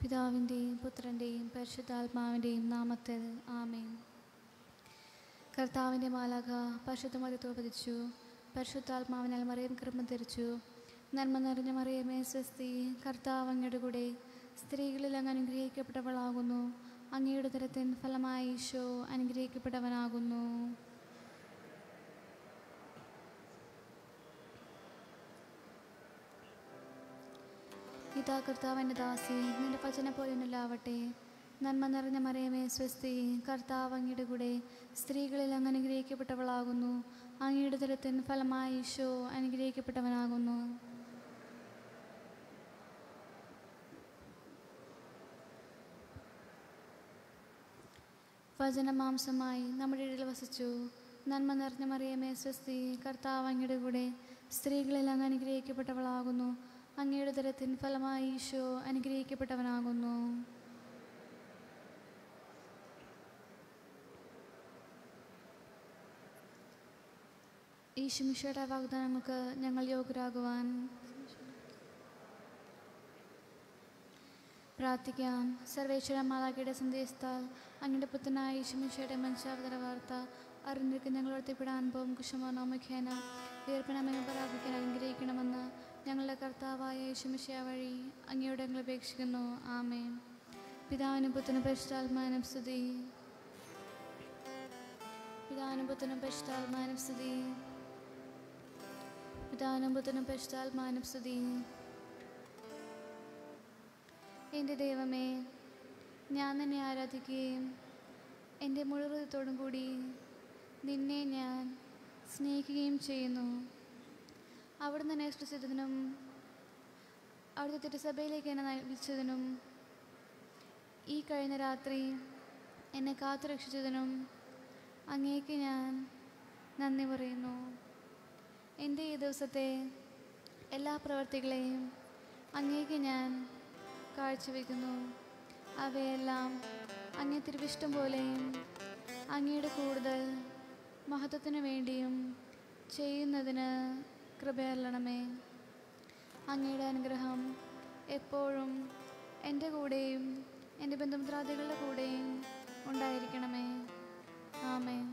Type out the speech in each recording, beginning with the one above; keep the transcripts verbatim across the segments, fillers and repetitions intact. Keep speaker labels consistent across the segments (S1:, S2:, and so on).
S1: പിതാവിൻ്റെയും പുത്രൻ്റെയും പരിശുദ്ധാത്മാവിൻ്റെയും നാമത്തിൽ ആമേൻ. കർത്താവിൻ്റെ മാലാഖ പരിശുദ്ധ മറിയത്തിൽ പതിച്ചു. പരിശുദ്ധാത്മാവിനാൽ മറിയം ഗർഭം ധരിച്ചു. നന്മ നിറഞ്ഞ മറിയമേ സ്വസ്തി, കർത്താവ് അങ്ങയുടെ കൂടെ സ്ത്രീകളിൽ അങ്ങ് അനുഗ്രഹിക്കപ്പെട്ടവളാകുന്നു. അങ്ങയുടെ ഉദരത്തിൻ ഫലമായി ഈശോ അനുഗ്രഹിക്കപ്പെട്ടവനാകുന്നു. ഇതാ കർത്താവിൻ്റെ ദാസി, നിന്റെ വചനം പോലെയൊന്നുമില്ലാവട്ടെ. നന്മ നിറഞ്ഞ മറിയമേ സ്വസ്തി, കർത്താവ് അങ്ങയുടെ കൂടെ സ്ത്രീകളിൽ അങ്ങ് അനുഗ്രഹിക്കപ്പെട്ടവളാകുന്നു. അങ്ങയുടെ ഉദരത്തിൻ ഫലമായി ഈശോ അനുഗ്രഹിക്കപ്പെട്ടവനാകുന്നു. വചനമാംസമായി നമ്മുടെ ഇടയിൽ വസിച്ചു. നന്മ നിറഞ്ഞ മറിയമേ സ്വസ്തി, കർത്താവ് അങ്ങയുടെ കൂടെ സ്ത്രീകളിൽ അങ്ങ് അനുഗ്രഹിക്കപ്പെട്ടവളാകുന്നു. അങ്ങയുടെ ഉദരത്തിൻ ഫലമായി ഈശോ അനുഗ്രഹിക്കപ്പെട്ടവനാകുന്നു. ഈശോമിശിഹായുടെ വാഗ്ദാനങ്ങൾക്ക് ഞങ്ങൾ യോഗ്യരാകുവാൻ പ്രാർത്ഥിക്കാം. സർവേശ്വര മാതാവിന്റെ സന്ദേശത്താൽ അങ്ങയുടെ പുത്രനായ ഈശോമിശിഹായുടെ മനുഷ്യാവതാര വാർത്ത അറിഞ്ഞിരിക്കും ഞങ്ങൾ എത്തിപ്പെടാൻ പോകും കുശമോനോ മുഖേന വീർപ്പനമേ പ്രാപിക്കാൻ അനുഗ്രഹിക്കണമെന്ന് ഞങ്ങളുടെ കർത്താവായ ഈശോമിശിഹാ വഴി അങ്ങയോട് ഞങ്ങൾ അപേക്ഷിക്കുന്നു. ആമേൻ. പിതാവിനും പുത്രനും പരിശുദ്ധാത്മാവിനും സ്തുതി. പിതാവിനും പുത്രനും പരിശുദ്ധാത്മാവിനും സ്തുതി. പിതാവിനും പുത്രനും പരിശുദ്ധാത്മാവിനും സ്തുതി. എൻ്റെ ദൈവമേ, ഞാൻ നിന്നെ ആരാധിക്കുകയും എൻ്റെ മുഴുവത്തോടും കൂടി നിന്നെ ഞാൻ സ്നേഹിക്കുകയും ചെയ്യുന്നു. അവിടുന്ന് എന്നെ സൃഷ്ടിച്ചതിനും അവിടുത്തെ തിരുസഭയിലേക്ക് എന്നെ വിളിച്ചതിനും ഈ കഴിഞ്ഞ രാത്രി എന്നെ കാത്തു രക്ഷിച്ചതിനും അങ്ങേക്ക് ഞാൻ നന്ദി പറയുന്നു. എൻ്റെ ഈ ദിവസത്തെ എല്ലാ പ്രവർത്തികളെയും അങ്ങേക്ക് ഞാൻ കാഴ്ചവെക്കുന്നു. അവയെല്ലാം അങ്ങേ തിരുവിഷ്ടം പോലെയും അങ്ങയുടെ കൂടുതൽ മഹത്വത്തിനു വേണ്ടിയും ചെയ്യുന്നതിന് കൃപയരുളണമേ. അങ്ങയുടെ അനുഗ്രഹം എപ്പോഴും എൻ്റെ കൂടെയും എൻ്റെ ബന്ധുമിത്രാദികളുടെ കൂടെയും ഉണ്ടായിരിക്കണമേ. ആമേൻ.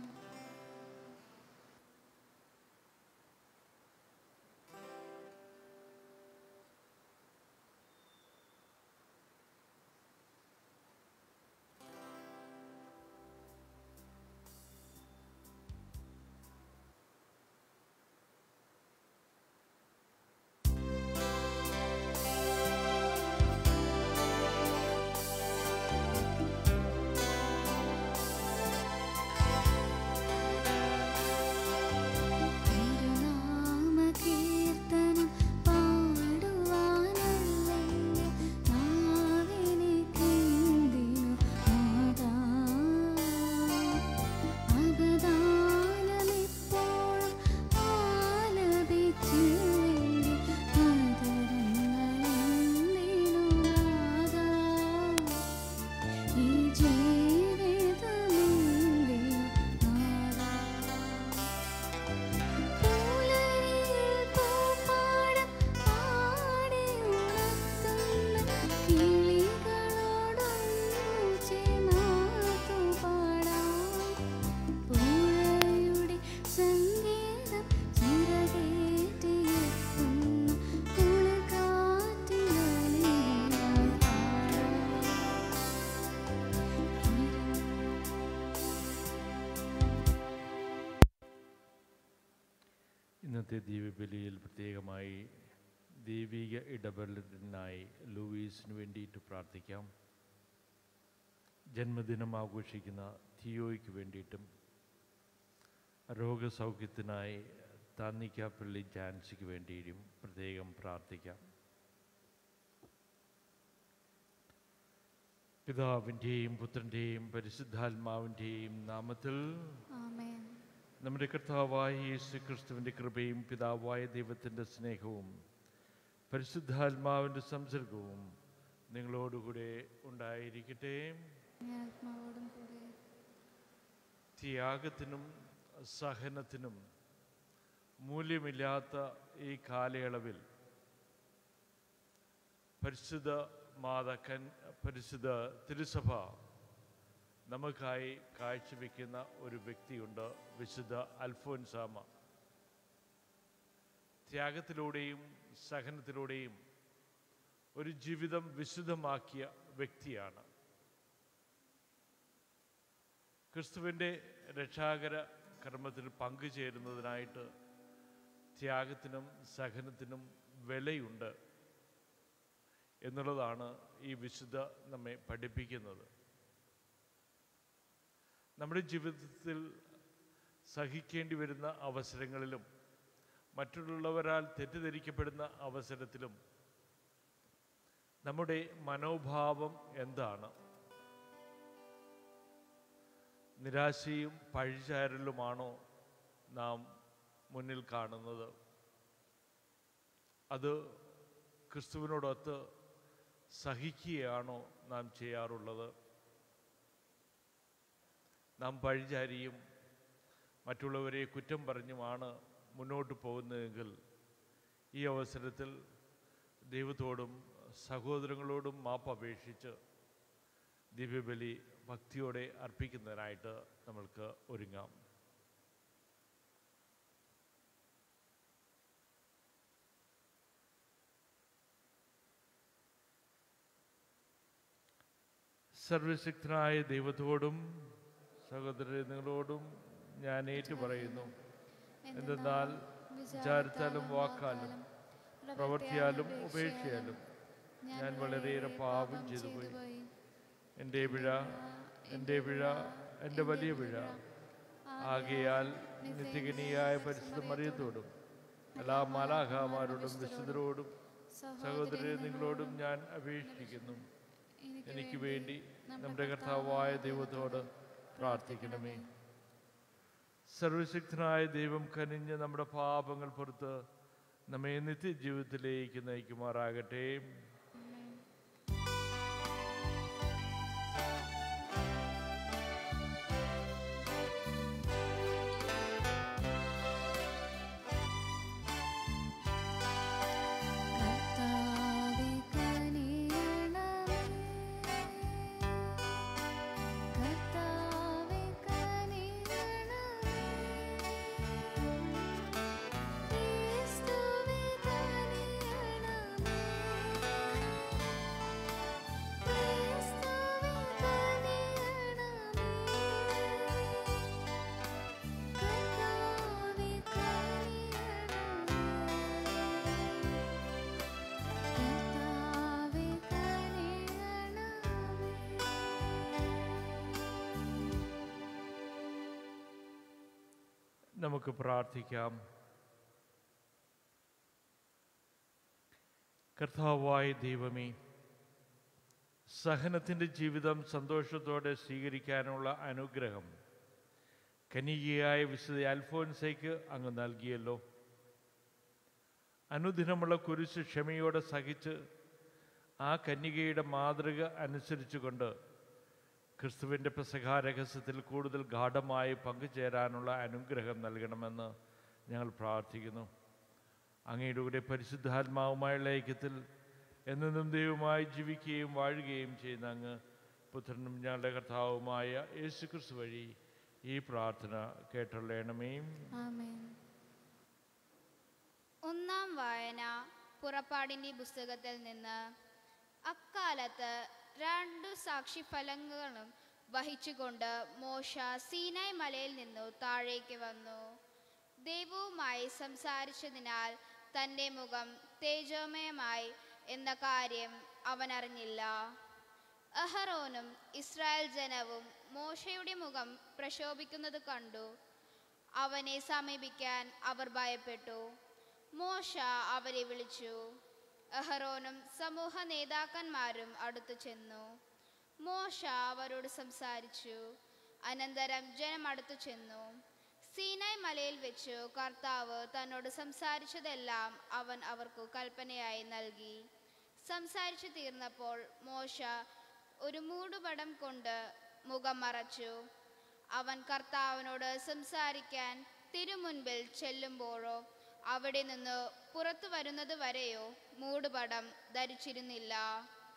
S2: ഇന്നത്തെ ദീപബലിയിൽ പ്രത്യേകമായി ദൈവിക ഇടപെടലിനായി ലൂയിസിന് വേണ്ടിയിട്ട് പ്രാർത്ഥിക്കാം. ജന്മദിനം ആഘോഷിക്കുന്ന തിയോയ്ക്ക് വേണ്ടിയിട്ടും രോഗസൗഖ്യത്തിനായി താന്നിക്കാപ്പള്ളി ജാൻസിക്ക് വേണ്ടിയും പ്രത്യേകം പ്രാർത്ഥിക്കാം. പിതാവിൻ്റെയും പുത്രൻ്റെയും പരിശുദ്ധാത്മാവിൻ്റെയും നാമത്തിൽ
S1: ആമേൻ.
S2: നമ്മുടെ കർത്താവായ യേശു ക്രിസ്തുവിൻ്റെ കൃപയും പിതാവായ ദൈവത്തിൻ്റെ സ്നേഹവും പരിശുദ്ധാത്മാവിൻ്റെ സംസർഗവും നിങ്ങളോടുകൂടെ ഉണ്ടായിരിക്കട്ടെ. ത്യാഗത്തിനും സഹനത്തിനും മൂല്യമില്ലാത്ത ഈ കാലയളവിൽ പരിശുദ്ധ മാതാക്കൻ പരിശുദ്ധ തിരുസഭ നമുക്കായി കാഴ്ചവെക്കുന്ന ഒരു വ്യക്തിയുണ്ട്, വിശുദ്ധ അൽഫോൻസാമ. ത്യാഗത്തിലൂടെയും സഹനത്തിലൂടെയും ഒരു ജീവിതം വിശുദ്ധമാക്കിയ വ്യക്തിയാണ്. ക്രിസ്തുവിൻ്റെ രക്ഷാകര കർമ്മത്തിൽ പങ്കുചേരുന്നതിനായിട്ട് ത്യാഗത്തിനും സഹനത്തിനും വിലയുണ്ട് എന്നുള്ളതാണ് ഈ വിശുദ്ധ നമ്മെ പഠിപ്പിക്കുന്നത്. നമ്മുടെ ജീവിതത്തിൽ സഹിക്കേണ്ടി വരുന്ന അവസരങ്ങളിലും മറ്റുള്ളവരാൽ തെറ്റിദ്ധരിക്കപ്പെടുന്ന അവസരത്തിലും നമ്മുടെ മനോഭാവം എന്താണ്? നിരാശയും പഴിചാരലുമാണോ നാം മുന്നിൽ കാണുന്നത്? അത് ക്രിസ്തുവിനോടൊത്ത് സഹിക്കുകയാണോ നാം ചെയ്യാറുള്ളത്? നാം പഴിചാരിയും മറ്റുള്ളവരെ കുറ്റം പറഞ്ഞുമാണ് മുന്നോട്ട് പോകുന്നതെങ്കിൽ ഈ അവസരത്തിൽ ദൈവത്തോടും സഹോദരങ്ങളോടും മാപ്പപേക്ഷിച്ച് ദിവ്യബലി ഭക്തിയോടെ അർപ്പിക്കുന്നതിനായിട്ട് നമ്മൾക്ക് ഒരുങ്ങാം. സർവശക്തനായ ദൈവത്തോടും സഹോദരങ്ങളോടും ഞാൻ ഏറ്റുപറയുന്നു. എന്തെന്നാൽ വിചാരത്താലും വാക്കാലും പ്രവൃത്തിയാലും ഉപേക്ഷയാലും ഞാൻ വളരെയേറെ പാപം ചെയ്തുപോയി. എൻ്റെ പിഴ എൻ്റെ പിഴ എൻ്റെ വലിയ പിഴ. ആകയാൽ നിത്യകനിയായ പരിശുദ്ധ മറിയത്തോടും എല്ലാ മാലാഖമാരോടും വിശുദ്ധരോടും സഹോദരരെ നിങ്ങളോടും ഞാൻ അപേക്ഷിക്കുന്നു, എനിക്ക് വേണ്ടി നമ്മുടെ കർത്താവായ ദൈവത്തോട് പ്രാർത്ഥിക്കണമേ. സർവശക്തനായ ദൈവം കനിഞ്ഞ് നമ്മുടെ പാപങ്ങൾ പുറത്ത് നമ്മെ നിത്യജീവിതത്തിലേക്ക് നയിക്കുമാറാകട്ടെ. നമുക്ക് പ്രാർത്ഥിക്കാം. കർത്താവായ ദൈവമേ, സഹനത്തിൻ്റെ ജീവിതം സന്തോഷത്തോടെ സ്വീകരിക്കാനുള്ള അനുഗ്രഹം കന്യകയായ വിശുദ്ധ അൽഫോൻസയ്ക്ക് അങ്ങ് നൽകിയല്ലോ. അനുദിനമുള്ള കുരിശ് ക്ഷമയോടെ സഹിച്ച് ആ കന്യകയുടെ മാതൃക അനുസരിച്ചുകൊണ്ട് ക്രിസ്തുവിൻ്റെ പെസഹാ രഹസ്യത്തിൽ കൂടുതൽ ഗാഢമായി പങ്കുചേരാനുള്ള അനുഗ്രഹം നൽകണമെന്ന് ഞങ്ങൾ പ്രാർത്ഥിക്കുന്നു. അങ്ങയുടെ കൂടെ പരിശുദ്ധാത്മാവുമായുള്ള ഐക്യത്തിൽ എന്നും ദൈവമായി ജീവിക്കുകയും വാഴുകയും ചെയ്യുന്ന അങ്ങ് പുത്രനും ഞങ്ങളുടെ കർത്താവുമായ യേശു ക്രിസ്തു വഴി ഈ പ്രാർത്ഥന കേട്ടുള്ളണമേ.
S3: ഒന്നാം വായന പുറപ്പാടിൻ്റെ പുസ്തകത്തിൽ നിന്ന്. അക്കാലത്ത് രണ്ടു സാക്ഷിഫലങ്ങളും വഹിച്ചുകൊണ്ട് മോശ സീനായ് മലയിൽ നിന്നു താഴേക്ക് വന്നു. ദൈവവുമായി സംസാരിച്ചതിനാൽ തൻ്റെ മുഖം തേജോമയമായി എന്ന കാര്യം അവൻ അറിഞ്ഞില്ല. അഹറോനും ഇസ്രായേൽ ജനവും മോശയുടെ മുഖം പ്രശോഭിക്കുന്നത് കണ്ടു. അവനെ സമീപിക്കാൻ അവർ ഭയപ്പെട്ടു. മോശ അവരെ വിളിച്ചു. അഹറോനും സമൂഹ നേതാക്കന്മാരും അടുത്തു ചെന്നു. മോശ അവരോട് സംസാരിച്ചു. അനന്തരം ജനം അടുത്തു ചെന്നു. സീനായ് മലയിൽ വെച്ചു കർത്താവ് തന്നോട് സംസാരിച്ചതെല്ലാം അവൻ അവർക്ക് കൽപ്പനയായി നൽകി. സംസാരിച്ചു തീർന്നപ്പോൾ മോശ ഒരു മൂടുപടം കൊണ്ട് മുഖം മറച്ചു. അവൻ കർത്താവിനോട് സംസാരിക്കാൻ തിരുമുൻപിൽ ചെല്ലുമ്പോഴോ അവിടെ നിന്ന് പുറത്തു വരുന്നത് വരെയോ മൂടുപടം ധരിച്ചിരുന്നില്ല.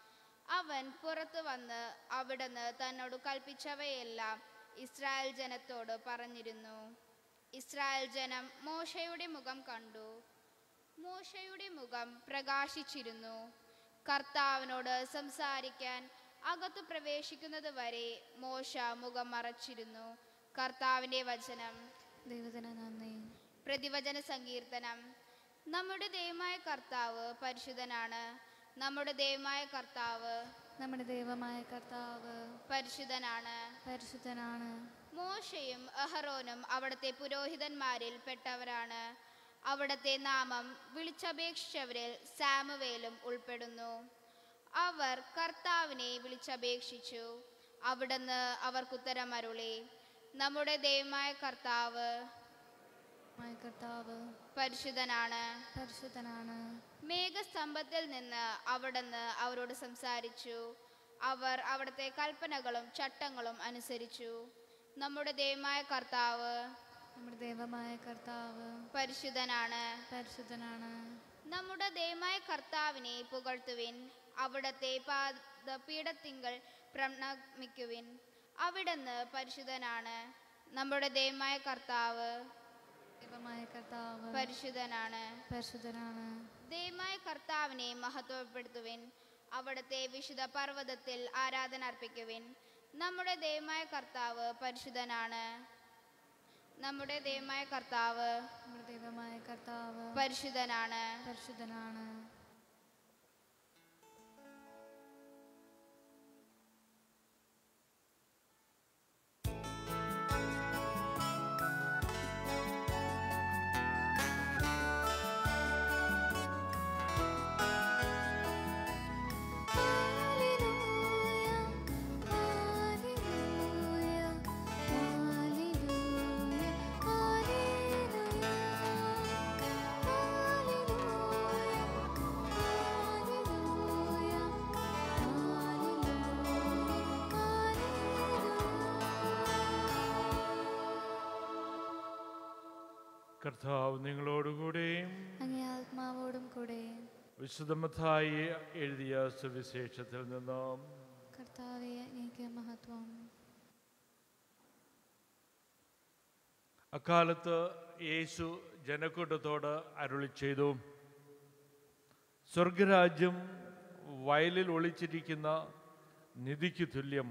S3: അവൻ പുറത്തു വന്ന് അവിടുന്ന് തന്നോട് കൽപ്പിച്ചവയെല്ലാം ഇസ്രായേൽ ജനത്തോട് പറഞ്ഞിരുന്നു. ഇസ്രായേൽ ജനം മോശയുടെ മുഖം കണ്ടു. മോശയുടെ മുഖം പ്രകാശിച്ചിരുന്നു. കർത്താവിനോട് സംസാരിക്കാൻ അകത്തു പ്രവേശിക്കുന്നത് വരെ മോശ മുഖം മറച്ചിരുന്നു. കർത്താവിൻ്റെ വചനം.
S1: ദൈവത്തിന് നന്ദി.
S3: പ്രതിവചന സങ്കീർത്തനം. നമ്മുടെ ദൈവമായ കർത്താവ് പരിശുദ്ധനാണ്. നമ്മുടെ ദൈവമായ കർത്താവ്
S1: നമ്മുടെ ദൈവമായ കർത്താവ്
S3: പരിശുദ്ധനാണ്
S1: പരിശുദ്ധനാണ്.
S3: മോശയും അഹറോനും അവിടുത്തെ പുരോഹിതന്മാരിൽ പെട്ടവരാണ്. അവിടുത്തെ നാമം വിളിച്ചപേക്ഷിച്ചവരിൽ സാമുവേലും ഉൾപ്പെടുന്നു. അവർ കർത്താവിനെ വിളിച്ചപേക്ഷിച്ചു. അവിടുന്ന് അവർക്കുത്തരം അരുളി. നമ്മുടെ ദൈവമായ കർത്താവ്
S1: കർത്താവ്
S3: പരിശുദ്ധനാണ്
S1: പരിശുദ്ധനാണ്.
S3: മേഘസ്തംഭത്തിൽ നിന്ന് അവിടുന്ന് അവരോട് സംസാരിച്ചു. അവർ അവിടുത്തെ കൽപ്പനകളും ചട്ടങ്ങളും അനുസരിച്ചു. നമ്മുടെ ദൈവമായ കർത്താവ്
S1: നമ്മുടെ ദൈവമായ കർത്താവ്
S3: പരിശുദ്ധനാണ്
S1: പരിശുദ്ധനാണ്.
S3: നമ്മുടെ ദൈവമായ കർത്താവിനെ പുകഴ്ത്തുവിൻ. അവിടുത്തെ പാദപീഠത്തിങ്കൽ പ്രണമിക്കുവിൻ. അവിടുന്ന് പരിശുദ്ധനാണ്. നമ്മുടെ ദൈവമായ കർത്താവ്
S1: ദൈവമായ കർത്താവ്
S3: പരിശുദ്ധനാണ്
S1: പരിശുദ്ധനാണ്.
S3: ദൈവമായ കർത്താവിനെ മഹത്വപ്പെടുത്തുവിൻ. അവിടുത്തെ വിശുദ്ധ പർവ്വതത്തിൽ ആരാധന അർപ്പിക്കുവിൻ. നമ്മുടെ ദൈവമായ കർത്താവ് പരിശുദ്ധനാണ്. നമ്മുടെ ദൈവമായ കർത്താവ്
S1: നമ്മുടെ ദൈവമായ കർത്താവ്
S3: പരിശുദ്ധനാണ്
S1: പരിശുദ്ധനാണ്.
S2: കർത്താവ് നിങ്ങളോടുകൂടെ
S1: അങ്ങേ ആത്മാവോടും കൂടെ.
S2: വിശുദ്ധ മത്തായി എഴുതിയ സുവിശേഷത്തിൽ നിന്നും.
S1: കർത്താവേ അങ്ങേക്ക് മഹത്വം.
S2: അക്കാലത്ത് യേശു ജനക്കൂട്ടത്തോട് അരുളി ചെയ്തു, സ്വർഗരാജ്യം വയലിൽ ഒളിച്ചിരിക്കുന്ന നിധിക്ക് തുല്യം.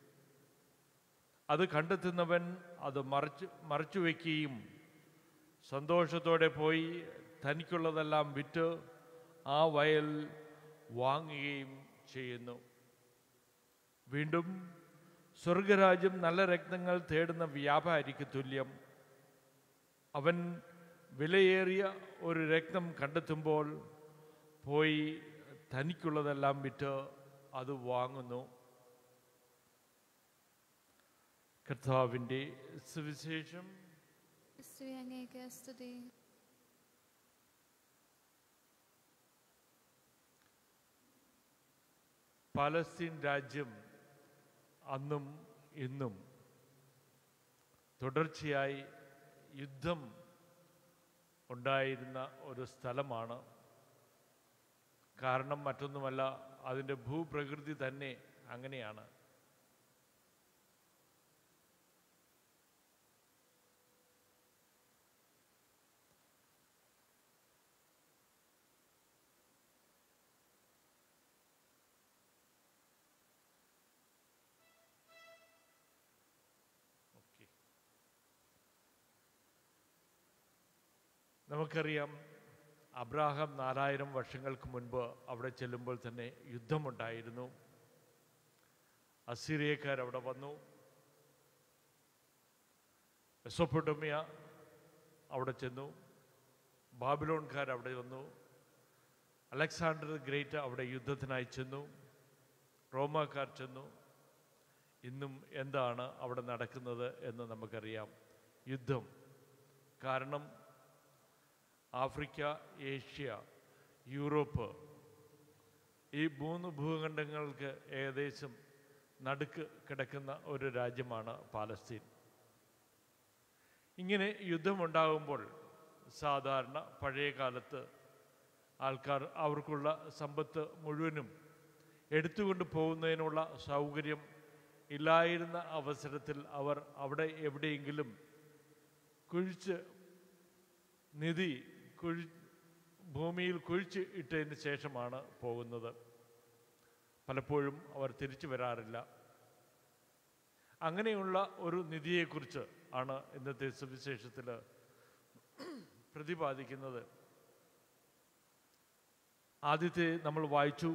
S2: അത് കണ്ടെത്തുന്നവൻ അത് മറച്ചു മറച്ചു വയ്ക്കുകയും സന്തോഷത്തോടെ പോയി തനിക്കുള്ളതെല്ലാം വിറ്റ് ആ വയൽ വാങ്ങുകയും ചെയ്യുന്നു. വീണ്ടും സ്വർഗരാജ്യം നല്ല രത്നങ്ങൾ തേടുന്ന വ്യാപാരിക്ക് തുല്യം. അവൻ വിലയേറിയ ഒരു രത്നം കണ്ടെത്തുമ്പോൾ പോയി തനിക്കുള്ളതെല്ലാം വിറ്റ് അത് വാങ്ങുന്നു. കർത്താവിൻ്റെ സുവിശേഷം.
S1: ക്രിസ്തുവേ അങ്ങേക്ക് സ്തുതി.
S2: പാലസ്തീൻ രാജ്യം അന്നും ഇന്നും തുടർച്ചയായി യുദ്ധം ഉണ്ടായിരുന്ന ഒരു സ്ഥലമാണ്. കാരണം മറ്റൊന്നുമല്ല, അതിൻ്റെ ഭൂപ്രകൃതി തന്നെ അങ്ങനെയാണ്. നമുക്കറിയാം, അബ്രാഹാം നാലായിരം വർഷങ്ങൾക്ക് മുൻപ് അവിടെ ചെല്ലുമ്പോൾ തന്നെ യുദ്ധമുണ്ടായിരുന്നു. അസീറിയക്കാരവിടെ വന്നു. മെസൊപ്പൊട്ടേമിയ അവിടെ ചെന്നു. ബാബിലോൺകാരവിടെ വന്നു. അലക്സാണ്ടർ ഗ്രേറ്റ് അവിടെ യുദ്ധത്തിനായി ചെന്നു. റോമാക്കാർ ചെന്നു. ഇന്നും എന്താണ് അവിടെ നടക്കുന്നത് എന്ന് നമുക്കറിയാം, യുദ്ധം. കാരണം ആഫ്രിക്ക, ഏഷ്യ, യൂറോപ്പ്, ഈ മൂന്ന് ഭൂഖണ്ഡങ്ങൾക്ക് ഏകദേശം നടുക്ക് കിടക്കുന്ന ഒരു രാജ്യമാണ് പാലസ്തീൻ. ഇങ്ങനെ യുദ്ധമുണ്ടാകുമ്പോൾ സാധാരണ പഴയ കാലത്ത് ആൾക്കാർ അവർക്കുള്ള സമ്പത്ത് മുഴുവനും എടുത്തുകൊണ്ട് പോകുന്നതിനുള്ള സൗകര്യം ഇല്ലായിരുന്ന അവസരത്തിൽ അവർ അവിടെ എവിടെയെങ്കിലും കുഴിച്ച് നിധി കുഴി ഭൂമിയിൽ കുഴിച്ച് ഇട്ടതിന് ശേഷമാണ് പോകുന്നത്. പലപ്പോഴും അവർ തിരിച്ചു വരാറില്ല. അങ്ങനെയുള്ള ഒരു നിധിയെക്കുറിച്ച് ആണ് ഇന്നത്തെ സുവിശേഷത്തിൽ പ്രതിപാദിക്കുന്നത്. ആദ്യത്തെ നമ്മൾ വായിച്ചു,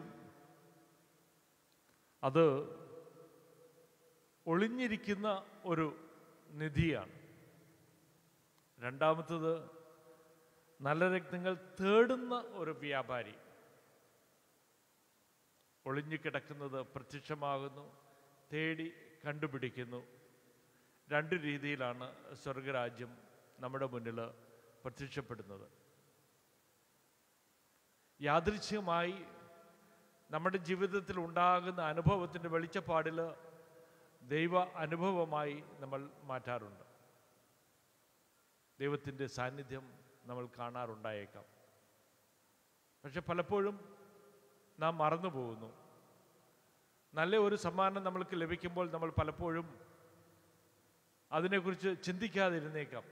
S2: അത് ഒളിഞ്ഞിരിക്കുന്ന ഒരു നിധിയാണ്. രണ്ടാമത്തത് നല്ല രത്നങ്ങൾ തേടുന്ന ഒരു വ്യാപാരി. ഒളിഞ്ഞു കിടക്കുന്നത് പ്രത്യക്ഷമാകുന്നു, തേടി കണ്ടുപിടിക്കുന്നു. രണ്ട് രീതിയിലാണ് സ്വർഗരാജ്യം നമ്മുടെ മുന്നിൽ പ്രത്യക്ഷപ്പെടുന്നത്. യാദൃച്ഛികമായി നമ്മുടെ ജീവിതത്തിൽ ഉണ്ടാകുന്ന അനുഭവത്തിൻ്റെ വെളിച്ചപ്പാടിൽ ദൈവ അനുഭവമായി നമ്മൾ മാറ്റാറുണ്ട്. ദൈവത്തിൻ്റെ സാന്നിധ്യം നമ്മൾ കാണാറുണ്ടായേക്കാം. പക്ഷെ പലപ്പോഴും നാം മറന്നു പോകുന്നു. നല്ല ഒരു സമ്മാനം നമ്മൾക്ക് ലഭിക്കുമ്പോൾ നമ്മൾ പലപ്പോഴും അതിനെക്കുറിച്ച് ചിന്തിക്കാതിരുന്നേക്കാം.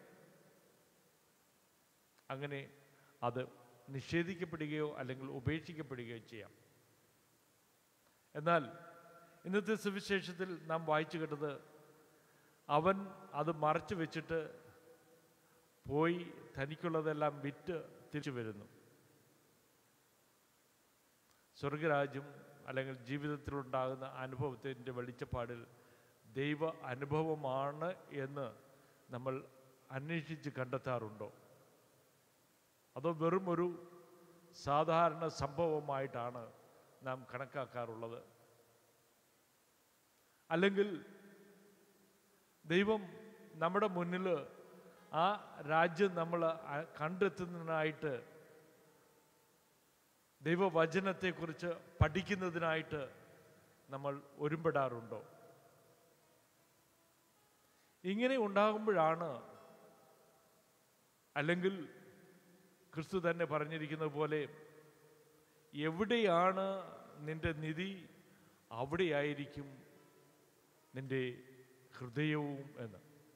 S2: അങ്ങനെ അത് നിഷേധിക്കപ്പെടുകയോ അല്ലെങ്കിൽ ഉപേക്ഷിക്കപ്പെടുകയോ ചെയ്യാം. എന്നാൽ ഇന്നത്തെ സുവിശേഷത്തിൽ നാം വായിച്ചു കേട്ടത്, അവൻ അത് മറച്ചു വെച്ചിട്ട് പോയി തനിക്കുള്ളതെല്ലാം വിറ്റ് തിരിച്ചു വരുന്നു. സ്വർഗരാജ്യം അല്ലെങ്കിൽ ജീവിതത്തിലുണ്ടാകുന്ന അനുഭവത്തിൻ്റെ വെളിച്ചപ്പാടിൽ ദൈവ അനുഭവമാണ് എന്ന് നമ്മൾ അന്വേഷിച്ച് കണ്ടെത്താറുണ്ടോ? അതോ വെറും ഒരു സാധാരണ സംഭവമായിട്ടാണ് നാം കണക്കാക്കാറുള്ളത്? അല്ലെങ്കിൽ ദൈവം നമ്മുടെ മുന്നിൽ ആ രാജ്യം നമ്മൾ കണ്ടെത്തുന്നതിനായിട്ട്, ദൈവവചനത്തെക്കുറിച്ച് പഠിക്കുന്നതിനായിട്ട് നമ്മൾ ഒരുമ്പെടാറുണ്ടോ? ഇങ്ങനെ ഉണ്ടാകുമ്പോഴാണ്, അല്ലെങ്കിൽ ക്രിസ്തു തന്നെ പറഞ്ഞിരിക്കുന്നത് പോലെ, എവിടെയാണ് നിന്റെ നിധി അവിടെയായിരിക്കും നിന്റെ ഹൃദയവും എന്ന്.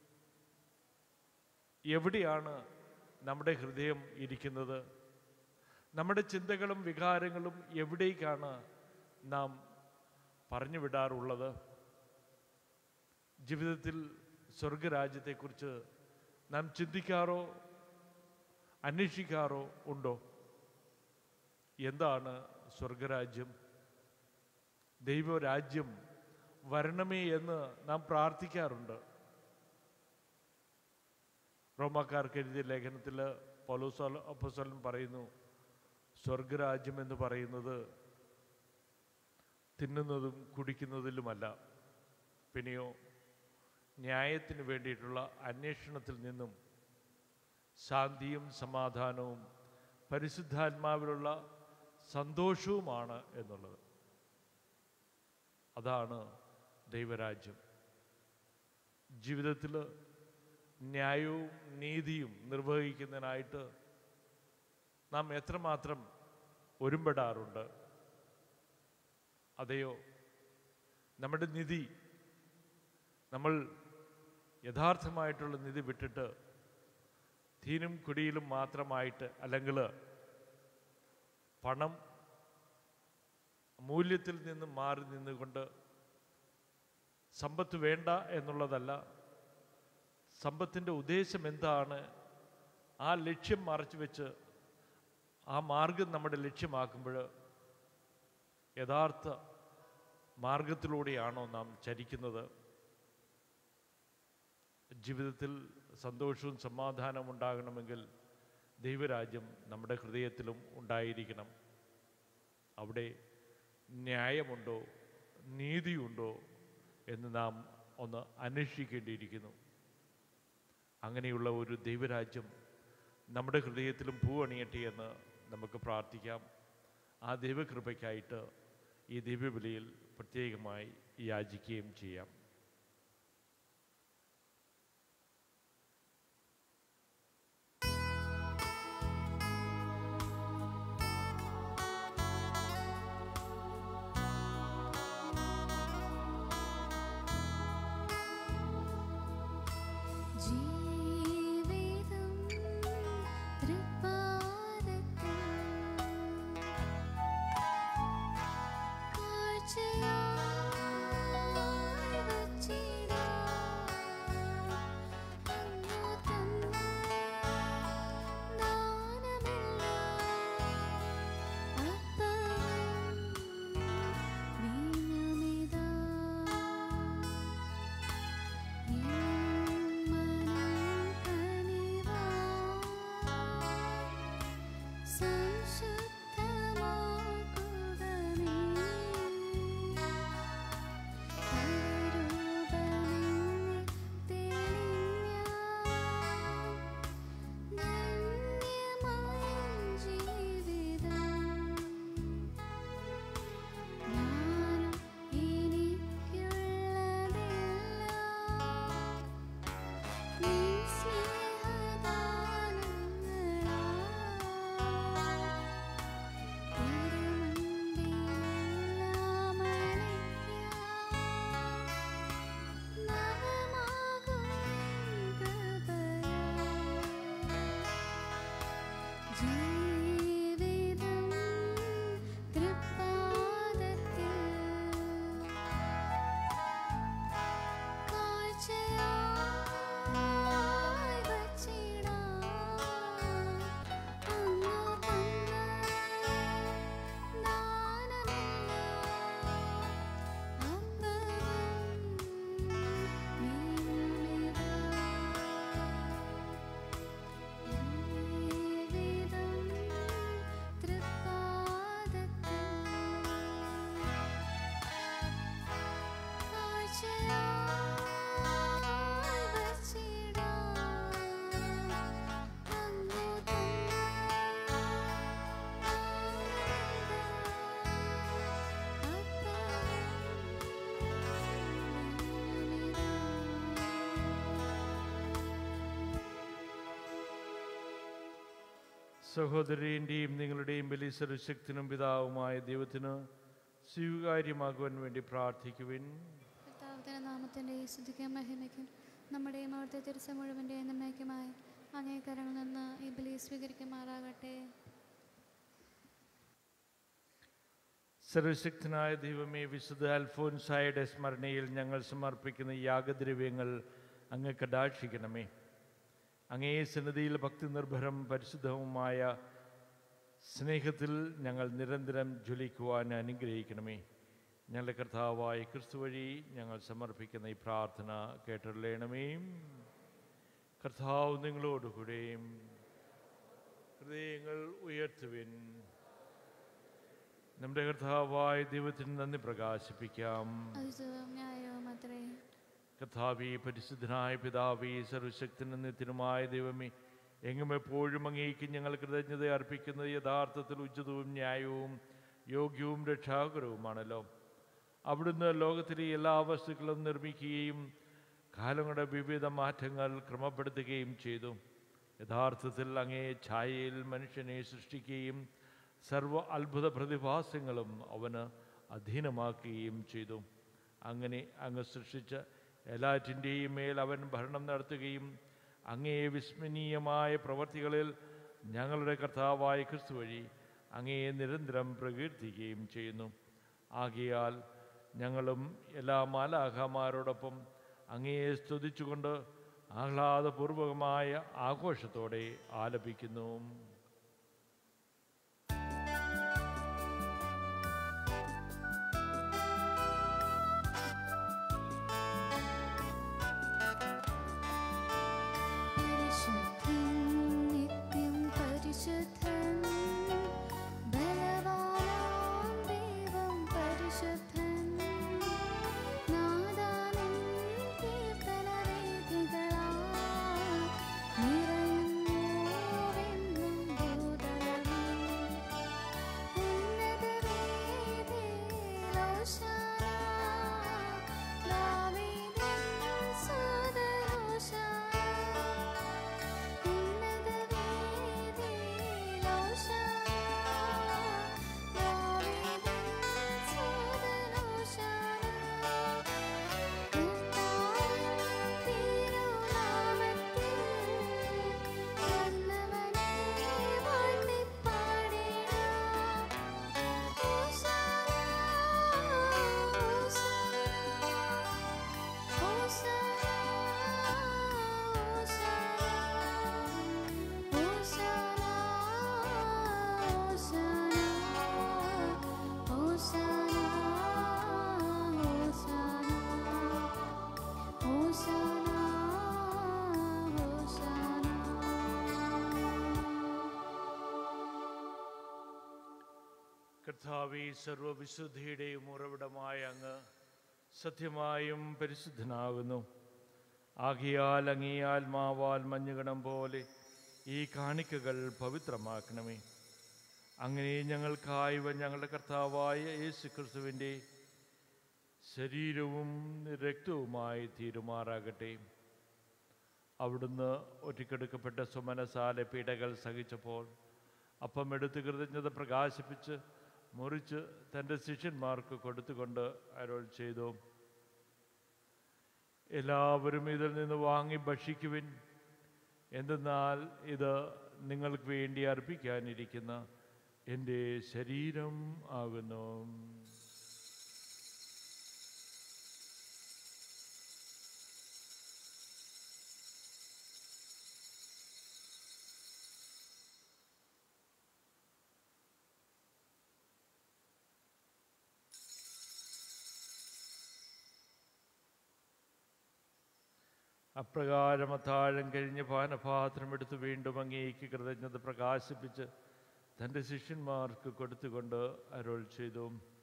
S2: എവിടെയാണ് നമ്മുടെ ഹൃദയം ഇരിക്കുന്നത്? നമ്മുടെ ചിന്തകളും വികാരങ്ങളും എവിടേക്കാണ് നാം പറഞ്ഞു വിടാറുള്ളത്? ജീവിതത്തിൽ സ്വർഗരാജ്യത്തെക്കുറിച്ച് നാം ചിന്തിക്കാറോ അന്വേഷിക്കാറോ ഉണ്ടോ? എന്താണ് സ്വർഗരാജ്യം? ദൈവരാജ്യം വരണമേ എന്ന് നാം പ്രാർത്ഥിക്കാറുണ്ട്. റോമാക്കാർക്ക് എഴുതിയ ലേഖനത്തിൽ പൗലോസ് അപ്പോസ്തലൻ പറയുന്നു, സ്വർഗരാജ്യം എന്ന് പറയുന്നത് തിന്നുന്നതും കുടിക്കുന്നതിലുമല്ല, പിന്നെയോ ന്യായത്തിന് വേണ്ടിയിട്ടുള്ള അന്വേഷണത്തിൽ നിന്നും ശാന്തിയും സമാധാനവും പരിശുദ്ധാത്മാവിലുള്ള സന്തോഷവുമാണ് എന്നുള്ളത്. അതാണ് ദൈവരാജ്യം. ജീവിതത്തിൽ ന്യായവും നീതിയും നിർവഹിക്കുന്നതിനായിട്ട് നാം എത്രമാത്രം ഒരുമ്പെടാറുണ്ട്? അതെയോ നമ്മുടെ നിധി, നമ്മൾ യഥാർത്ഥമായിട്ടുള്ള നിധി വിട്ടിട്ട് തീനും കുടിയിലും മാത്രമായിട്ട്, അല്ലെങ്കിൽ പണം മൂല്യത്തിൽ നിന്ന് മാറി നിന്നുകൊണ്ട്, സമ്പത്ത് വേണ്ട എന്നുള്ളതല്ല, സമ്പത്തിൻ്റെ ഉദ്ദേശം എന്താണ്, ആ ലക്ഷ്യം മറച്ചു വെച്ച് ആ മാർഗം നമ്മുടെ ലക്ഷ്യമാക്കുമ്പോൾ യഥാർത്ഥ മാർഗത്തിലൂടെയാണോ നാം ചരിക്കുന്നത്? ജീവിതത്തിൽ സന്തോഷവും സമാധാനവും ഉണ്ടാകണമെങ്കിൽ ദൈവരാജ്യം നമ്മുടെ ഹൃദയത്തിലും ഉണ്ടായിരിക്കണം. അവിടെ ന്യായമുണ്ടോ, നീതിയുണ്ടോ എന്ന് നാം ഒന്ന് അന്വേഷിക്കേണ്ടിയിരിക്കുന്നു. അങ്ങനെയുള്ള ഒരു ദൈവരാജ്യം നമ്മുടെ ഹൃദയത്തിലും പൂവണിയട്ടെ എന്ന് നമുക്ക് പ്രാർത്ഥിക്കാം. ആ ദൈവകൃപയ്ക്കായിട്ട് ഈ ദിവ്യബലിയിൽ പ്രത്യേകമായി യാചിക്കുകയും ചെയ്യാം. സഹോദരൻ്റെയും നിങ്ങളുടെയും ബലി സർവശക്തനും പിതാവുമായ ദൈവത്തിന് സ്വീകാര്യമാകുവാൻ വേണ്ടി പ്രാർത്ഥിക്കുവിൻ.
S1: കർത്താവിന്റെ നാമത്തിന്റെ സ്തുതിക്കും മഹിമയ്ക്കും നമ്മുടെയും അവിടുത്തെ തിരുസ മുഴുവൻ്റെയും നന്മയ്ക്കുമായി അങ്ങേ കരങ്ങളിൽ നിന്ന് ഈ ബലി സ്വീകരിക്കുമാറാകട്ടെ.
S2: സർവശക്തനായ ദൈവമേ, വിശുദ്ധ അൽഫോൻസായുടെ സ്മരണയിൽ ഞങ്ങൾ സമർപ്പിക്കുന്ന യാഗദ്രവ്യങ്ങൾ അങ്ങ് കടാക്ഷിക്കണമേ. അങ്ങേ സന്നിധിയിൽ ഭക്തി നിർഭരം പരിശുദ്ധവുമായ സ്നേഹത്തിൽ ഞങ്ങൾ നിരന്തരം ജ്വലിക്കുവാൻ അനുഗ്രഹിക്കണമേ. ഞങ്ങളുടെ കർത്താവായ ക്രിസ്തു വഴി ഞങ്ങൾ സമർപ്പിക്കുന്ന ഈ പ്രാർത്ഥന കേട്ടറിയണമേ. കർത്താവ് നിങ്ങളോടുകൂടെയും ഹൃദയങ്ങൾ ഉയർത്തുവിൻ. നമ്മുടെ കർത്താവായ ദൈവത്തിന് നന്ദി പ്രകാശിപ്പിക്കാം. കർത്താവേ, പരിശുദ്ധനായ പിതാവേ, സർവശക്തനും നിത്യനുമായ ദൈവമേ, എങ്ങും എപ്പോഴും അങ്ങേക്ക് ഞങ്ങൾ കൃതജ്ഞത അർപ്പിക്കുന്നത് യഥാർത്ഥത്തിൽ ഉചിതവും ന്യായവും യോഗ്യവും രക്ഷാകരവുമാണല്ലോ. അവിടുന്ന് ലോകത്തിലെ എല്ലാ വസ്തുക്കളും നിർമ്മിക്കുകയും കാലങ്ങളുടെ വിവിധ മാറ്റങ്ങൾ ക്രമപ്പെടുത്തുകയും ചെയ്തു. യഥാർത്ഥത്തിൽ അങ്ങേ ഛായയിൽ മനുഷ്യനെ സൃഷ്ടിക്കുകയും സർവ്വ അത്ഭുത പ്രതിഭാസങ്ങളും അവന് അധീനമാക്കുകയും ചെയ്തു. അങ്ങനെ അങ്ങ് സൃഷ്ടിച്ച എല്ലാറ്റിൻ്റെയും മേൽ അവൻ ഭരണം നടത്തുകയും അങ്ങേ വിസ്മരണീയമായ പ്രവർത്തികളിൽ ഞങ്ങളുടെ കർത്താവായ ക്രിസ്തു വഴി അങ്ങേ നിരന്തരം പ്രകീർത്തിക്കുകയും ചെയ്യുന്നു. ആകയാൽ ഞങ്ങളും എല്ലാ മാലാഖമാരോടൊപ്പം അങ്ങയെ സ്തുതിച്ചുകൊണ്ട് ആഹ്ലാദപൂർവകമായ ആഘോഷത്തോടെ ആലപിക്കുന്നു. കർത്താവേ, സർവവിശുദ്ധിയുടെയും ഉറവിടമായ അങ്ങ് സത്യമായും പരിശുദ്ധനാകുന്നു. ആകയാൽ അങ്ങേ ആത്മാവാൽ മഞ്ഞുകണം പോലെ ഈ കാണിക്കകൾ പവിത്രമാക്കണമേ. അങ്ങനെ ഞങ്ങൾക്കായി ഞങ്ങളുടെ കർത്താവായ യേശു ക്രിസ്തുവിൻ്റെ ശരീരവും രക്തവുമായി തീരുമാറാകട്ടെ. അവിടുന്ന് ഒറ്റക്കെടുക്കപ്പെട്ട സുമനസാലെ പീഡകൾ സഹിച്ചപ്പോൾ അപ്പം എടുത്ത് കൃതജ്ഞത പ്രകാശിപ്പിച്ച് മുറിച്ച് തൻ്റെ ശിഷ്യന്മാർക്ക് കൊടുത്തുകൊണ്ട് അരുൾ ചെയ്തു, എല്ലാവരും ഇതിൽ നിന്ന് വാങ്ങി ഭക്ഷിക്കുവിൻ. എന്തെന്നാൽ ഇത് നിങ്ങൾക്ക് വേണ്ടി അർപ്പിക്കാനിരിക്കുന്ന എൻ്റെ ശരീരം ആകുന്നു. അപ്രകാരം അത്താഴം കഴിഞ്ഞ് പാനപാത്രം എടുത്ത് വീണ്ടും അങ്ങേക്ക് കൃതജ്ഞത പ്രകാശിപ്പിച്ച് തൻ്റെ ശിഷ്യന്മാർക്ക് കൊടുത്തുകൊണ്ട് അരുൾ ചെയ്തു,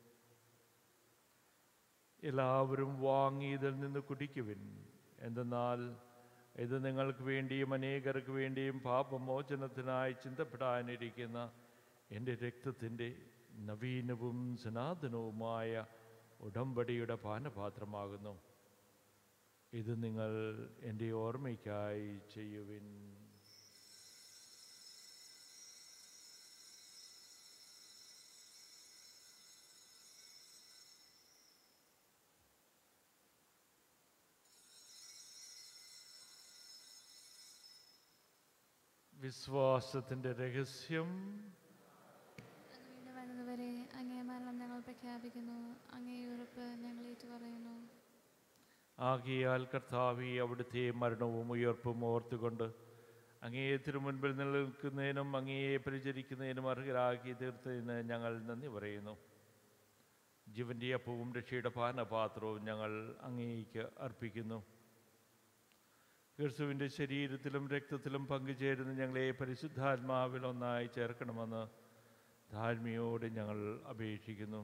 S2: എല്ലാവരും വാങ്ങി ഇതിൽ നിന്ന് കുടിക്കുവിൻ. എന്തെന്നാൽ ഇത് നിങ്ങൾക്ക് വേണ്ടിയും അനേകർക്ക് വേണ്ടിയും പാപമോചനത്തിനായി ചിന്തപ്പെടാനിരിക്കുന്ന എൻ്റെ രക്തത്തിൻ്റെ നവീനവും സനാതനവുമായ ഉടമ്പടിയുടെ പാനപാത്രമാകുന്നു. ഇത് നിങ്ങൾ എൻ്റെ ഓർമ്മയ്ക്കായി ചെയ്യുവിൻ. വിശ്വാസത്തിൻ്റെ രഹസ്യം.
S1: അങ്ങ് വീണ്ടും വരുന്നതുവരെ അങ്ങേ മരണം ഞങ്ങൾ പ്രഖ്യാപിക്കുന്നു, അങ്ങേ ഉറപ്പ് ഞങ്ങൾ ഏറ്റുപറയുന്നു.
S2: ആകയാൽ കർത്താവേ, അവിടുത്തെ മരണവും ഉയർപ്പും ഓർത്തുകൊണ്ട് അങ്ങേ തിരുമുൻപിൽ നിലനിൽക്കുന്നതിനും അങ്ങയെ പരിചരിക്കുന്നതിനും അർഹരാക്കി തീർത്തതിന് ഞങ്ങൾ നന്ദി പറയുന്നു. ജീവൻ്റെ അപ്പവും രക്ഷയുടെ പാനപാത്രവും ഞങ്ങൾ അങ്ങേക്ക് അർപ്പിക്കുന്നു. ക്രിസ്തുവിൻ്റെ ശരീരത്തിലും രക്തത്തിലും പങ്കുചേരുന്ന ഞങ്ങളെ പരിശുദ്ധാത്മാവിൽ ഒന്നായി ചേർക്കണമെന്ന് താഴ്മയോടെ ഞങ്ങൾ അപേക്ഷിക്കുന്നു.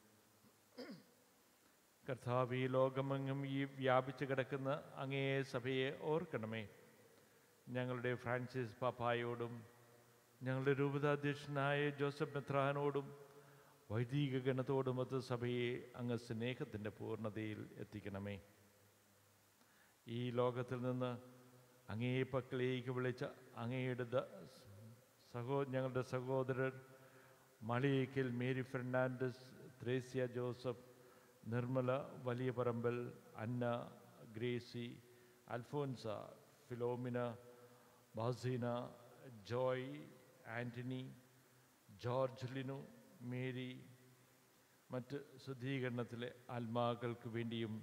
S2: കർത്താവേ, ലോകമെങ്ങും ഈ വ്യാപിച്ചു കിടക്കുന്ന അങ്ങേ സഭയെ ഓർക്കണമേ. ഞങ്ങളുടെ ഫ്രാൻസിസ് പാപ്പായോടും ഞങ്ങളുടെ രൂപതാധ്യക്ഷനായ ജോസഫ് മെത്രാനോടും വൈദിക ഗണത്തോടുമൊത്ത് സഭയെ അങ്ങ് സ്നേഹത്തിൻ്റെ പൂർണ്ണതയിൽ എത്തിക്കണമേ. ഈ ലോകത്തിൽ നിന്ന് അങ്ങേ പക്കലേക്ക് വിളിച്ച അങ്ങയുടെ ദ- സഹോ ഞങ്ങളുടെ സഹോദരർ മളിയേക്കൽ മേരി ഫെർണാണ്ടസ്, ത്രേസ്യ ജോസഫ്, നിർമ്മല വലിയ പറമ്പൽ, അന്ന, ഗ്രേസി, അൽഫോൻസ, ഫിലോമിന, ബാസീന, ജോയ്, ആൻ്റണി, ജോർജ് ലിനു, മേരി, മറ്റ് ശുദ്ധീകരണത്തിലെ ആത്മാക്കൾക്ക് വേണ്ടിയും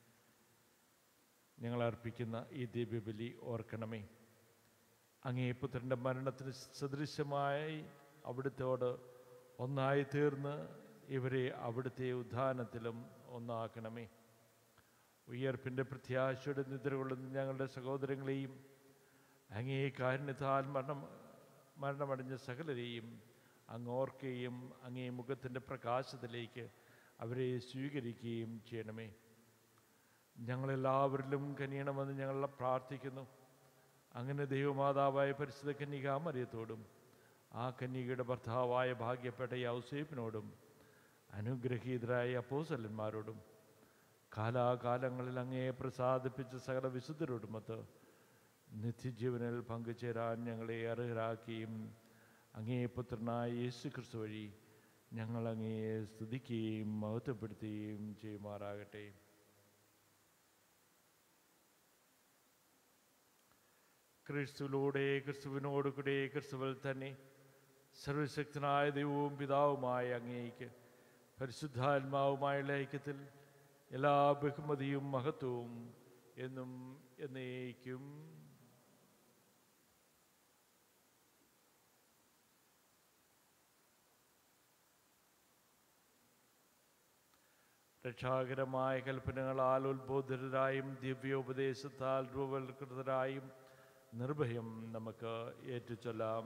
S2: ഞങ്ങൾ അർപ്പിക്കുന്ന ഈ ദിവ്യബലി ഓർക്കണമേ. അങ്ങേ പുത്രൻ്റെ മരണത്തിന് സദൃശമായി അവിടുത്തോട് ഒന്നായി തീർന്ന് ഇവരെ അവിടുത്തെ ഉദ്ധാനത്തിലും ഒന്നാക്കണമേ. ഉയർപ്പിൻ്റെ പ്രത്യാശയുടെ നിദ്ര കൊള്ളുന്ന ഞങ്ങളുടെ സഹോദരങ്ങളെയും അങ്ങേ കാരുണ്യത്താൽ മരണം മരണമടഞ്ഞ സകലരെയും അങ്ങ് ഓർക്കുകയും അങ്ങേ മുഖത്തിൻ്റെ പ്രകാശത്തിലേക്ക് അവരെ സ്വീകരിക്കുകയും ചെയ്യണമേ. ഞങ്ങളെല്ലാവരിലും കനിയണമെന്ന് ഞങ്ങൾ പ്രാർത്ഥിക്കുന്നു. അങ്ങനെ ദൈവമാതാവായ പരിശുദ്ധ കന്യകാമറിയത്തോടും ആ കന്യകയുടെ ഭർത്താവായ ഭാഗ്യപ്പെട്ട യൗസേപ്പിനോടും അനുഗ്രഹീതരായ അപ്പോസ്തലന്മാരോടും കാലാകാലങ്ങളിൽ അങ്ങയെ പ്രസാദിപ്പിച്ച സകല വിശുദ്ധരോടുമൊത്ത് നിത്യജീവനിൽ പങ്കുചേരാൻ ഞങ്ങളെ അർഹരാക്കുകയും അങ്ങേ പുത്രനായ യേശു ക്രിസ്തു വഴി ഞങ്ങൾ അങ്ങയെ സ്തുതിക്കുകയും മഹത്വപ്പെടുത്തുകയും ചെയ്യുമാറാകട്ടെ. ക്രിസ്തുവിലൂടെ, ക്രിസ്തുവിനോടുകൂടെ, ക്രിസ്തുവിൽ തന്നെ സർവശക്തനായ ദൈവവും പിതാവുമായ അങ്ങേക്ക് പരിശുദ്ധാത്മാവുമായുള്ള ഐക്യത്തിൽ എല്ലാ ബഹുമതിയും മഹത്വവും എന്നും എന്നേക്കും. രക്ഷാകരമായ കൽപ്പനകളാൽ ഉത്ബോധിതരായും ദിവ്യോപദേശത്താൽ രൂപവൽകൃതരായും നിർഭയം നമുക്ക് ഏറ്റുചൊല്ലാം.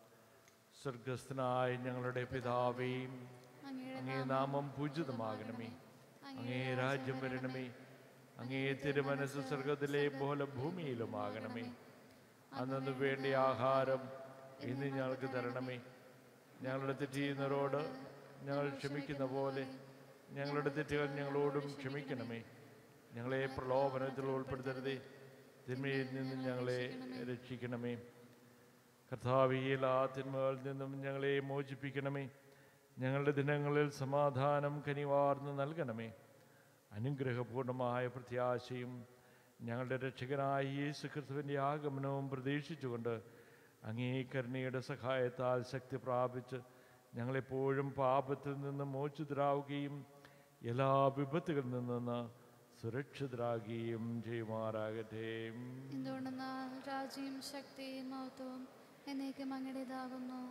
S2: സ്വർഗസ്ഥനായ ഞങ്ങളുടെ പിതാവേ, അങ്ങേ നാമം പൂജിതമാകണമേ. അങ്ങേ രാജ്യം വരണമേ. അങ്ങേ തിരുമനസ്സ് സ്വർഗത്തിലെ പോലെ ഭൂമിയിലുമാകണമേ. അന്നു വേണ്ട ആഹാരം ഇന്ന് ഞങ്ങൾക്ക് തരണമേ. ഞങ്ങളുടെ തെറ്റ് ചെയ്യുന്നവരോട് ഞങ്ങൾ ക്ഷമിക്കുന്ന പോലെ ഞങ്ങളുടെ തെറ്റുകൾ ഞങ്ങളോടും ക്ഷമിക്കണമേ. ഞങ്ങളെ പ്രലോഭനത്തിൽ ഉൾപ്പെടുത്തരുതേ, തിന്മയിൽ നിന്നും ഞങ്ങളെ രക്ഷിക്കണമേ. കർത്താവേ, എല്ലാ തിന്മകളിൽ നിന്നും ഞങ്ങളെ മോചിപ്പിക്കണമേ. ഞങ്ങളുടെ ദിനങ്ങളിൽ സമാധാനം കനിവാർന്ന് നൽകണമേ. അനുഗ്രഹപൂർണമായ പ്രത്യാശയും ഞങ്ങളുടെ രക്ഷകനായ യേശു ക്രിസ്തുവിൻ്റെ ആഗമനവും പ്രതീക്ഷിച്ചുകൊണ്ട് അങ്ങേ കരുണയുടെ സഹായത്താൽ ശക്തി പ്രാപിച്ച് ഞങ്ങളെപ്പോഴും പാപത്തിൽ നിന്ന് മോചിതരാവുകയും എല്ലാ വിപത്തുകളിൽ നിന്ന് സുരക്ഷിതരാകുകയും ചെയ്യുമാറാകട്ടെ.
S1: എന്തുകൊണ്ടെന്നാൽ രാജ്യവും ശക്തിയും മഹത്വവും എന്നേക്കും അങ്ങയുടേതാകുന്നു.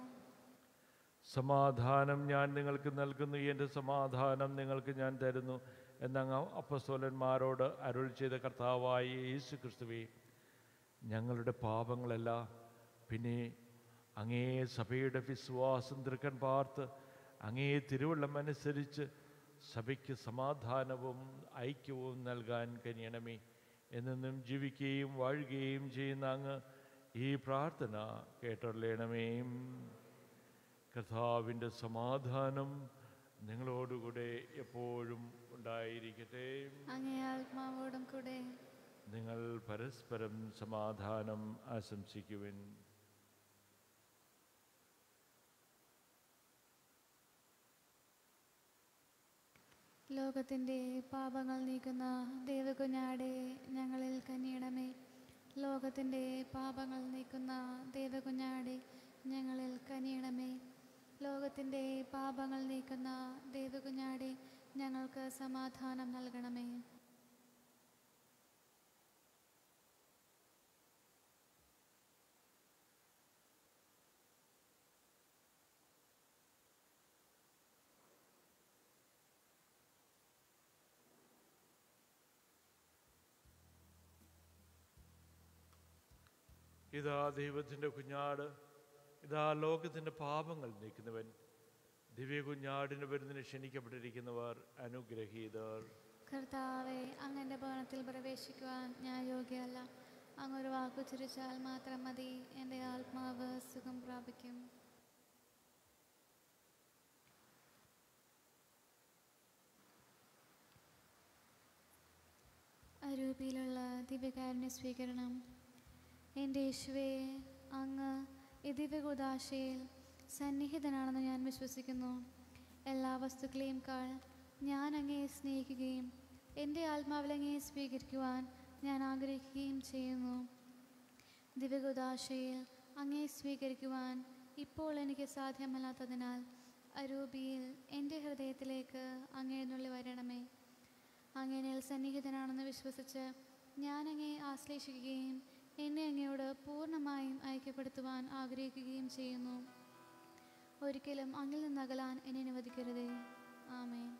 S2: സമാധാനം ഞാൻ നിങ്ങൾക്ക് നൽകുന്നു, എൻ്റെ സമാധാനം നിങ്ങൾക്ക് ഞാൻ തരുന്നു എന്നങ്ങ് അപ്പസ്തോലന്മാരോട് അരുൾ ചെയ്ത കർത്താവായ യേശു ക്രിസ്തുവേ, ഞങ്ങളുടെ പാപങ്ങളല്ല, പിന്നെ അങ്ങേ സഭയുടെ വിശ്വാസം തൃക്കൺ പാർത്ത് അങ്ങേ തിരുവള്ളം അനുസരിച്ച് സഭയ്ക്ക് സമാധാനവും ഐക്യവും നൽകാൻ കനിയണമേ. എന്നെന്നും ജീവിക്കുകയും വാഴുകയും ചെയ്യുന്ന അങ്ങ് ഈ പ്രാർത്ഥന കേട്ടൊള്ളണമേ. കർത്താവിൻ്റെ സമാധാനം നിങ്ങളോടുകൂടെ എപ്പോഴും ഉണ്ടായിരിക്കട്ടെ.
S1: അങ്ങേ ആത്മാവോടും കൂടെ.
S2: നിങ്ങൾ പരസ്പരം സമാധാനം ആശംസിക്കുവിൻ. ലോകത്തിൻ്റെ പാപങ്ങൾ നീക്കുന്ന ദൈവകുഞ്ഞാടെ ഞങ്ങളിൽ കനിയണമേ.
S1: ലോകത്തിൻ്റെ പാപങ്ങൾ നീക്കുന്ന ദൈവകുഞ്ഞാടെ ഞങ്ങളിൽ കനിയണമേ. ലോകത്തിൻ്റെ പാപങ്ങൾ നീക്കുന്ന ദൈവകുഞ്ഞാടെ ഞങ്ങൾക്ക് സമാധാനം നൽകണമേ.
S2: ഇതാ ദൈവത്തിൻ്റെ കുഞ്ഞാട്, ഇതാ ലോകത്തിൻ്റെ പാപങ്ങൾ നീക്കുന്നവൻ. ദിവ്യ കുഞ്ഞാടിന് വരുന്നതിന് ക്ഷണിക്കപ്പെട്ടിരിക്കുന്നവർ അനുഗ്രഹീതർ.
S1: കർത്താവെ, അങ്ങൻ്റെ ഭവനത്തിൽ പ്രവേശിക്കുവാൻ ഞാൻ യോഗ്യയല്ല. അങ്ങൊരു വാക്കു ചിരിച്ചാൽ മാത്രം മതി, എൻ്റെ ആത്മാവ് സുഖം പ്രാപിക്കും. അരൂപിയിലുള്ള ദിവ്യകാരുണ്യ സ്വീകരണം. എൻ്റെ യേശുവേ, അങ്ങ് ഈ ദിവ്യകൂദാശയിൽ സന്നിഹിതനാണെന്ന് ഞാൻ വിശ്വസിക്കുന്നു. എല്ലാ വസ്തുക്കളെയും കാൾ ഞാൻ അങ്ങയെ സ്നേഹിക്കുകയും എൻ്റെ ആത്മാവിൽ അങ്ങയെ സ്വീകരിക്കുവാൻ ഞാൻ ആഗ്രഹിക്കുകയും ചെയ്യുന്നു. ദിവ്യകൂദാശയിൽ അങ്ങയെ സ്വീകരിക്കുവാൻ ഇപ്പോൾ എനിക്ക് സാധ്യമല്ലാത്തതിനാൽ അരൂപിയിൽ എൻ്റെ ഹൃദയത്തിലേക്ക് അങ്ങെഴുന്നള്ളി വരണമേ. അങ്ങയിൽ സന്നിഹിതനാണെന്ന് വിശ്വസിച്ച് ഞാൻ അങ്ങയെ ആശ്ലേഷിക്കുകയും എന്നെ അങ്ങയോട് പൂർണ്ണമായും ഐക്യപ്പെടുത്തുവാൻ ആഗ്രഹിക്കുകയും ചെയ്യുന്നു. ഒരിക്കലും അങ്ങിൽ നിന്നകലാൻ എന്നെ അനുവദിക്കരുതേ. ആമേൻ.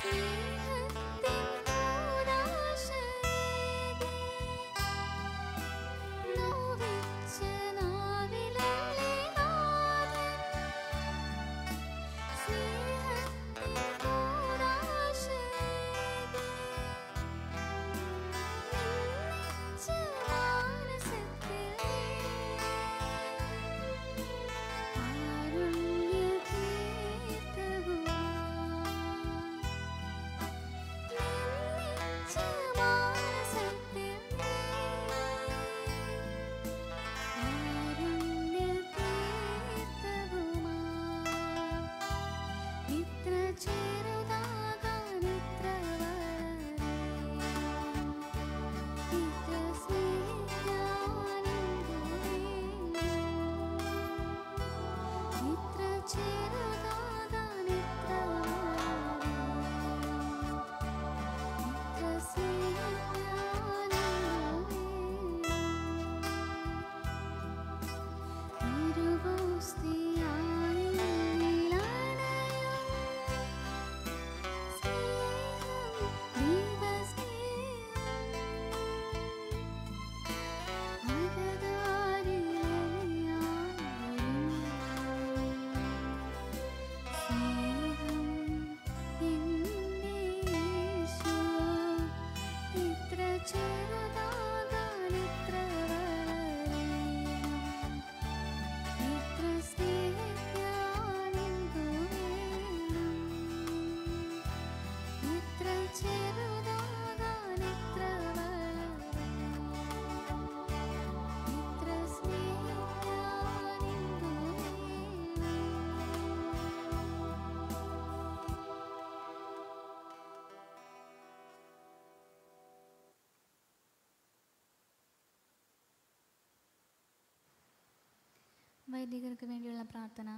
S1: വൈദികർക്ക് വേണ്ടിയുള്ള പ്രാർത്ഥന.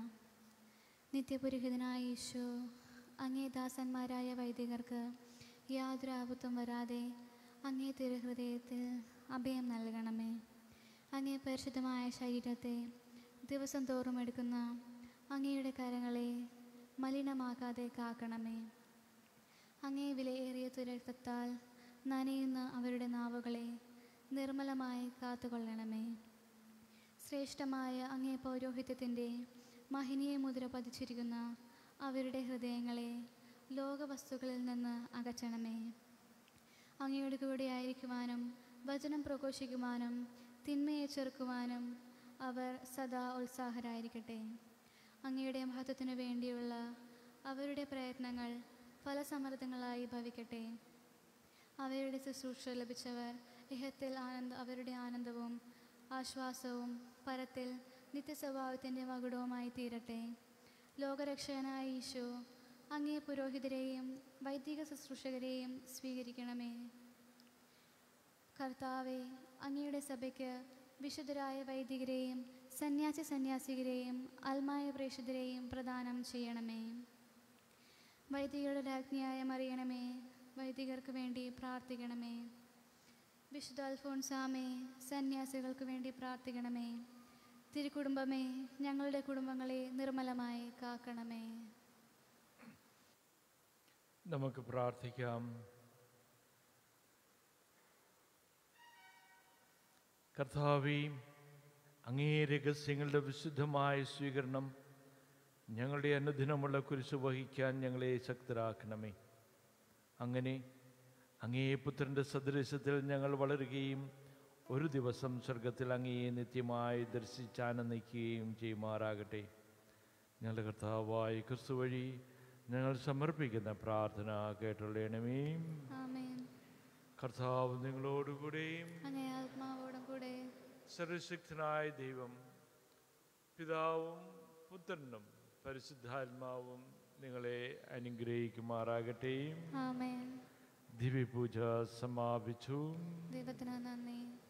S1: നിത്യപുരോഹിതനായ യേശു, അങ്ങേ ദാസന്മാരായ വൈദികർക്ക് യാതൊരു ആപത്തും വരാതെ അങ്ങേ തിരുഹൃദയത്തിൽ അഭയം നൽകണമേ. അങ്ങേ പരിശുദ്ധമായ ശരീരത്തെ ദിവസം തോറും എടുക്കുന്ന അങ്ങയുടെ കരങ്ങളെ മലിനമാക്കാതെ കാക്കണമേ. അങ്ങേ വിലയേറിയ തുരക്തത്താൽ നനയുന്ന അവരുടെ നാവുകളെ നിർമ്മലമായി കാത്തുകൊള്ളണമേ. ശ്രേഷ്ഠമായ അങ്ങേ പൗരോഹിത്യത്തിൻ്റെ മഹിനീയ മുദ്ര പതിച്ചിരിക്കുന്ന അവരുടെ ഹൃദയങ്ങളെ ലോകവസ്തുക്കളിൽ നിന്ന് അകറ്റണമേ. അങ്ങയുടെ കൂടെ ആയിരിക്കുവാനും വചനം പ്രഘോഷിക്കുവാനും തിന്മയെ ചെറുക്കുവാനും അവർ സദാ ഉത്സാഹരായിരിക്കട്ടെ. അങ്ങയുടെ മഹത്വത്തിനു വേണ്ടിയുള്ള അവരുടെ പ്രയത്നങ്ങൾ ഫലസമൃദ്ധങ്ങളായി ഭവിക്കട്ടെ. അവരുടെ ശുശ്രൂഷ ലഭിച്ചവർ ഇഹത്തിൽ ആനന്ദ അവരുടെ ആനന്ദവും ആശ്വാസവും പരത്തിൽ നിത്യസ്വഭാവത്തിൻ്റെ മകുടവുമായി തീരട്ടെ. ലോകരക്ഷകനായ ഈശോ, അങ്ങേ പുരോഹിതരെയും വൈദിക ശുശ്രൂഷകരെയും സ്വീകരിക്കണമേ. കർത്താവെ, അങ്ങയുടെ സഭയ്ക്ക് വിശുദ്ധരായ വൈദികരെയും സന്യാസി സന്യാസികരെയും അൽമായ പ്രേക്ഷിതരെയും പ്രദാനം ചെയ്യണമേ. വൈദികരുടെ രാജ്ഞിയായ മറിയണമേ, വൈദികർക്ക് വേണ്ടി പ്രാർത്ഥിക്കണമേ. വിശുദ്ധ അൽഫോൻസാമേ, സന്യാസികൾക്ക് വേണ്ടി പ്രാർത്ഥിക്കണമേ. തിരുക്കുടുംബമേ, ഞങ്ങളുടെ കുടുംബങ്ങളെ നിർമ്മലമായി കാക്കണമേ.
S2: നമുക്ക് പ്രാർത്ഥിക്കാം. കർത്താവേ, അങ്ങേ രഹസ്യങ്ങളുടെ വിശുദ്ധമായ സ്വീകരണം ഞങ്ങളുടെ അനുദിനമുള്ള കുരിശ് വഹിക്കാൻ ഞങ്ങളെ ശക്തരാക്കണമേ. അങ്ങനെ അങ്ങേ പുത്രൻ്റെ സദൃശ്യത്തിൽ ഞങ്ങൾ വളരുകയും ഒരു ദിവസം സ്വർഗത്തിൽ അങ്ങയെ നിത്യമായി ദർശിച്ചാനന്ദിക്കുകയും ചെയ്യുമാറാകട്ടെ. ഞങ്ങളുടെ കർത്താവായ ക്രിസ്തു വഴി ഞങ്ങൾ സമർപ്പിക്കുന്ന പ്രാർത്ഥന കേട്ടുള്ളണമേ. കർത്താവ് നിങ്ങളോടുകൂടെയും
S1: അങ്ങേ ആത്മാവോടും കൂടെ.
S2: സർവശക്തനായ ദൈവം പിതാവും പുത്രനും പരിശുദ്ധാത്മാവും നിങ്ങളെ അനുഗ്രഹിക്കുമാറാകട്ടെ.
S1: ആമേൻ.
S2: ദിവ്യപൂജ സമാപിച്ചു.
S1: ദൈവത്തിന് നന്ദി.